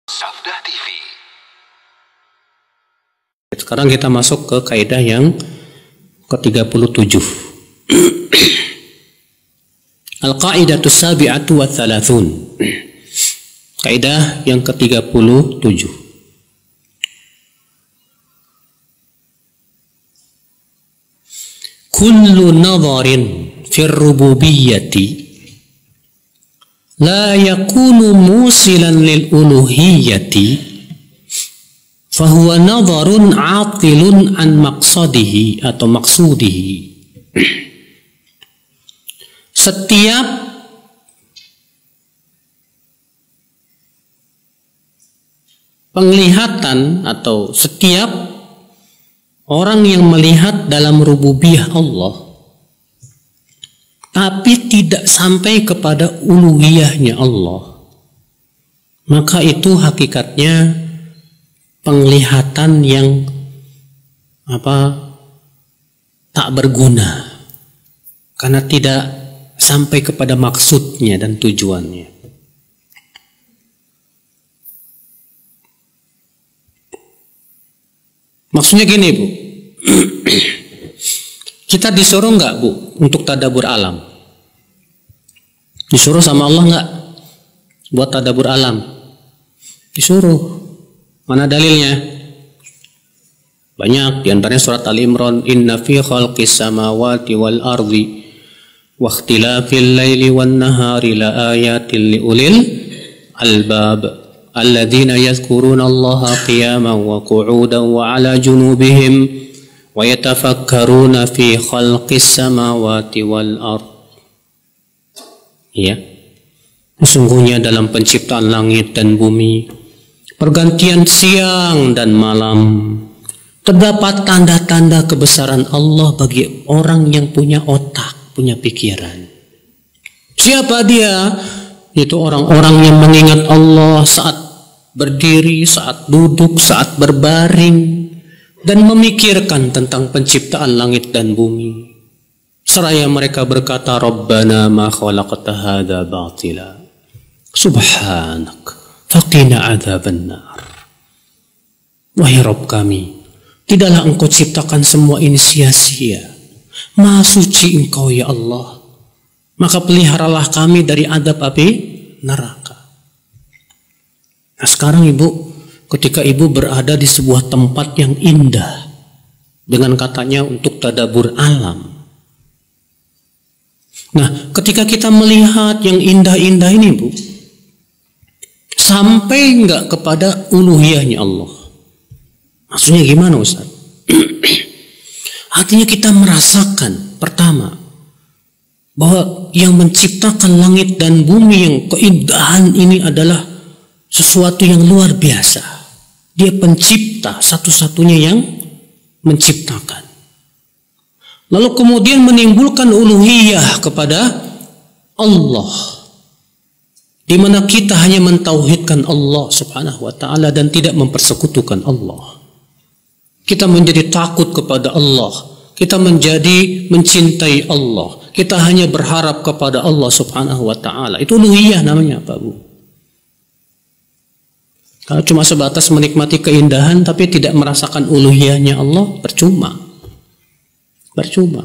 Sabda TV. Sekarang kita masuk ke kaidah yang ke-37. Al-qaidatu sabi'atu wa thalathun. Kaidah yang ke-37. Kullu nadharin fi rububiyyati la yakunu musilan lil uluhiyyati fahuwa nadharun atilun an maqsadihi atau maqsudihi. Setiap penglihatan atau setiap orang yang melihat dalam rububiyah Allah tapi tidak sampai kepada uluhiyahnya Allah, maka itu hakikatnya penglihatan yang tak berguna karena tidak sampai kepada maksudnya dan tujuannya. Maksudnya gini, Bu. Kita disuruh nggak, Bu, untuk tadabbur alam? Disuruh sama Allah nggak buat tadabbur alam? Disuruh. Mana dalilnya? Banyak, diantaranya surat Al-Imran, inna fi khalqis samawati wal ardi wa ikhtilafil laili wan nahari la ayatin li ulil albab alladzina yadhkuruna Allaha qiyaman wa qu'udan wa ala junubihim wa yatafakkaruna fi khalqis samawati wal ard. Ya. Sesungguhnya dalam penciptaan langit dan bumi, pergantian siang dan malam, terdapat tanda-tanda kebesaran Allah bagi orang yang punya otak, punya pikiran. Siapa dia? Itu orang-orang yang mengingat Allah saat berdiri, saat duduk, saat berbaring, dan memikirkan tentang penciptaan langit dan bumi. Seraya mereka berkata, Rabbana ma khalaqta hadza batila, subhanak, faqina adzaban nar. Wahai Rabb kami, tidaklah engkau ciptakan semua ini sia-sia. Maha suci engkau ya Allah, maka peliharalah kami dari adab api neraka. Nah sekarang Ibu, ketika Ibu berada di sebuah tempat yang indah, dengan katanya untuk tadabbur alam. Nah ketika kita melihat yang indah-indah ini, Bu, sampai nggak kepada uluhiyahnya Allah? Maksudnya gimana, Ustaz? Artinya kita merasakan pertama bahwa yang menciptakan langit dan bumi yang keindahan ini adalah sesuatu yang luar biasa. Dia pencipta, satu-satunya yang menciptakan. Lalu kemudian menimbulkan uluhiyah kepada Allah, di mana kita hanya mentauhidkan Allah Subhanahu wa taala dan tidak mempersekutukan Allah. Kita menjadi takut kepada Allah, kita menjadi mencintai Allah, kita hanya berharap kepada Allah Subhanahu wa taala. Itu uluhiyah namanya, Pak Bu. Kalau cuma sebatas menikmati keindahan tapi tidak merasakan uluhiyahnya Allah, percuma. Percuma.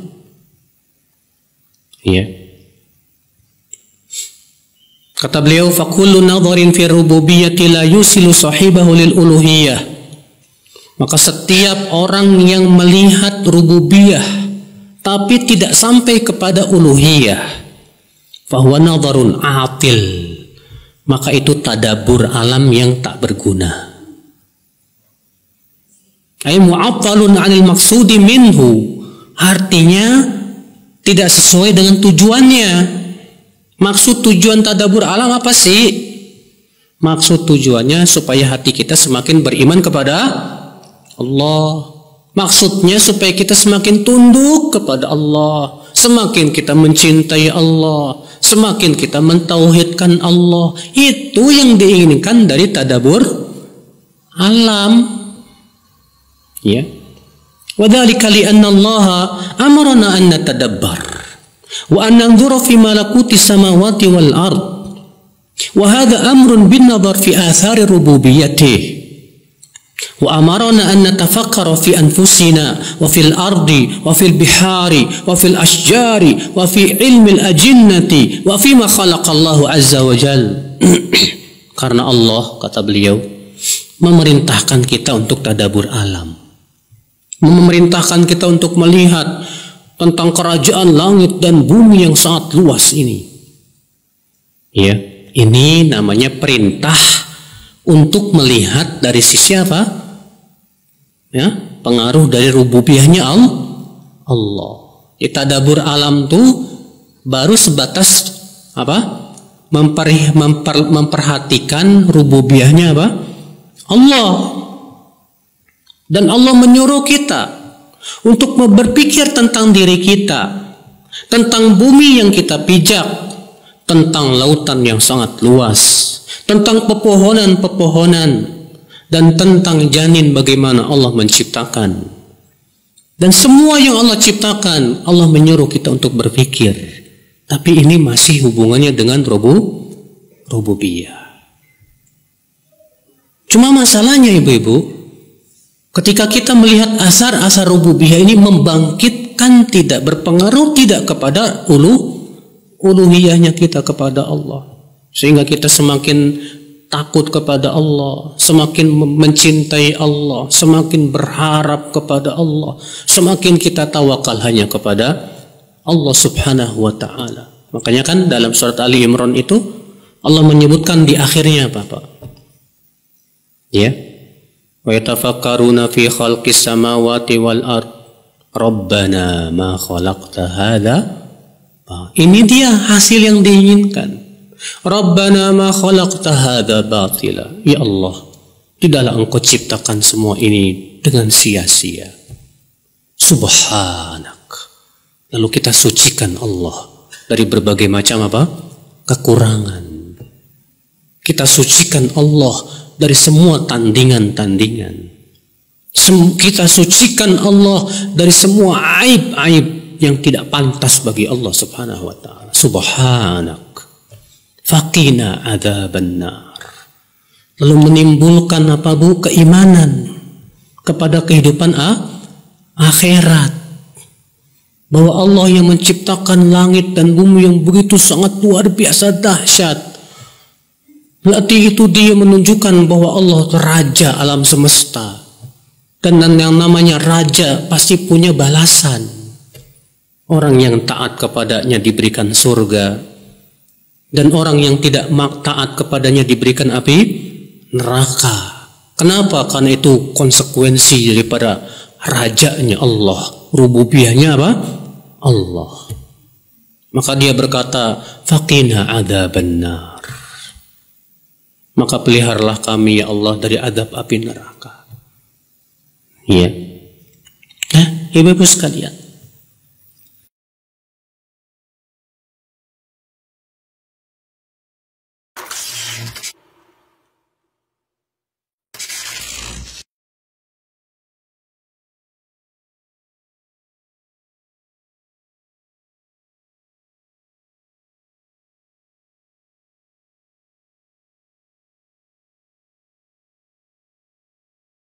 Iya. Kata beliau, fakullu nadharin fi rububiyyati la yusilu sahibahu lil uluhiyah. Maka setiap orang yang melihat rububiyah tapi tidak sampai kepada uluhiyah, fahuwa nadharun atil, maka itu tadabbur alam yang tak berguna. Ay mu'attalun 'anil maqsudi minhu, artinya tidak sesuai dengan tujuannya. Maksud tujuan tadabbur alam apa sih? Maksud tujuannya supaya hati kita semakin beriman kepada Allah. Maksudnya supaya kita semakin tunduk kepada Allah, semakin kita mencintai Allah, semakin kita mentauhidkan Allah. Itu yang diinginkan dari tadabbur alam. Ya. Wadzalika li'anna Allah amarna an natadabbar wa an nanzura fi malakuti samawati wal ard. Wa hadha amrun bin nadhar fi athari rububiyyatih. Wa amarna an natafakkara fi anfusina wa fil ardi wa fil bihari wa fil ashjari wa fi ilmi al-ajinnati wa fi ma khalaqallahu azza wa jal. Karena Allah, kata beliau, memerintahkan kita untuk tadabbur alam, memerintahkan kita untuk melihat tentang kerajaan langit dan bumi yang sangat luas ini. Ya, ini namanya perintah untuk melihat dari sisi apa? Ya, pengaruh dari rububiyahnya Allah. Tadabbur alam tuh baru sebatas apa? Memperhatikan rububiyahnya apa? Allah. Dan Allah menyuruh kita untuk berpikir tentang diri kita, tentang bumi yang kita pijak, tentang lautan yang sangat luas, tentang pepohonan-pepohonan, dan tentang janin bagaimana Allah menciptakan. Dan semua yang Allah ciptakan, Allah menyuruh kita untuk berpikir. Tapi ini masih hubungannya dengan rububiyah. Cuma masalahnya ibu-ibu, ketika kita melihat asar-asar rububiyah ini membangkitkan, tidak berpengaruh tidak kepada uluhiyahnya kita kepada Allah. Sehingga kita semakin takut kepada Allah, semakin mencintai Allah, semakin berharap kepada Allah, semakin kita tawakal hanya kepada Allah subhanahu wa ta'ala. Makanya kan dalam surat Ali Imran itu Allah menyebutkan di akhirnya apa Pak? Ya, wa yatafakkaruna fi khalqis samawati wal ard rabbana ma khalaqta hadza. Ini dia hasil yang diinginkan. Rabbana ma khalaqta hadza batila. Ya Allah, tidaklah engkau ciptakan semua ini dengan sia-sia. Subhanak. Lalu kita sucikan Allah dari berbagai macam apa? Kekurangan. Kita sucikan Allah dari semua tandingan-tandingan. Kita sucikan Allah dari semua aib-aib yang tidak pantas bagi Allah subhanahu wa ta'ala. Subhanak. Faqina adzabannar. Lalu menimbulkan apa Bu? Keimanan kepada kehidupan akhirat. Bahwa Allah yang menciptakan langit dan bumi yang begitu sangat luar biasa dahsyat. Berarti itu dia menunjukkan bahwa Allah itu raja alam semesta. Dan yang namanya raja pasti punya balasan. Orang yang taat kepadanya diberikan surga. Dan orang yang tidak taat kepadanya diberikan api neraka. Kenapa? Karena itu konsekuensi daripada rajanya Allah, rububiyahnya apa? Allah. Maka dia berkata, faqina adzabannar. Maka peliharalah kami ya Allah dari azab api neraka. Ya. Ibu-ibu sekalian,